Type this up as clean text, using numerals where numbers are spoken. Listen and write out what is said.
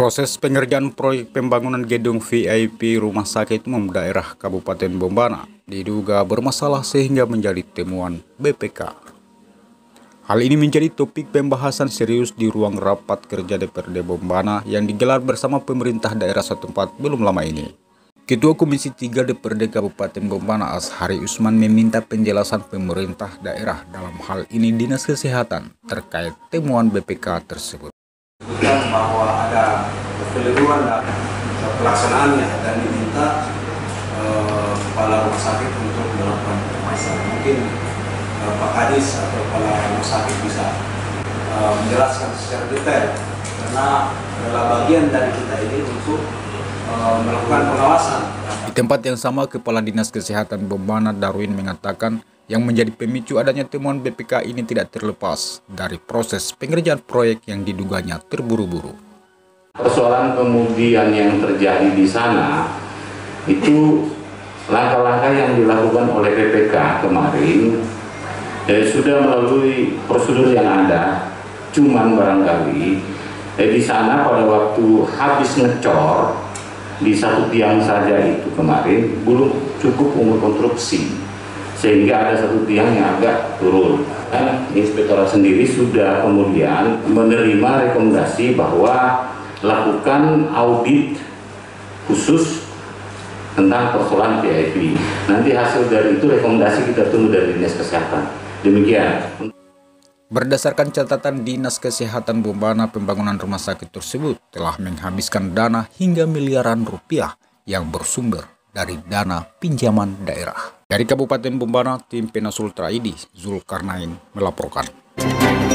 Proses pengerjaan proyek pembangunan gedung VIP Rumah Sakit Umum Daerah Kabupaten Bombana diduga bermasalah sehingga menjadi temuan BPK. Hal ini menjadi topik pembahasan serius di ruang rapat kerja DPRD Bombana yang digelar bersama pemerintah daerah setempat belum lama ini. Ketua Komisi 3 DPRD Kabupaten Bombana Ashari Usman meminta penjelasan pemerintah daerah dalam hal ini Dinas Kesehatan terkait temuan BPK tersebut. Bahwa ada kekeliruan dalam pelaksanaannya dan diminta kepala rumah sakit untuk melakukan pemeriksaan. Mungkin Pak Kadis atau kepala rumah sakit bisa menjelaskan secara detail, karena adalah bagian dari kita ini untuk melakukan pengawasan. Di tempat yang sama, Kepala Dinas Kesehatan Bombana Darwin mengatakan yang menjadi pemicu adanya temuan BPK ini tidak terlepas dari proses pengerjaan proyek yang diduganya terburu-buru. Persoalan kemudian yang terjadi di sana itu langkah-langkah yang dilakukan oleh BPK kemarin sudah melalui prosedur yang ada, cuman barangkali di sana pada waktu habis ngecor di satu tiang saja itu kemarin belum cukup umur konstruksi, sehingga ada satu tiang yang agak turun. Dan inspektorat sendiri sudah kemudian menerima rekomendasi bahwa lakukan audit khusus tentang persoalan VIP. Nanti hasil dari itu rekomendasi kita tunggu dari Dinas Kesehatan. Demikian. Berdasarkan catatan Dinas Kesehatan Bombana, pembangunan rumah sakit tersebut telah menghabiskan dana hingga miliaran rupiah yang bersumber dari dana pinjaman daerah. Dari Kabupaten Bombana, tim Penas Ultra ID, Zulkarnain melaporkan.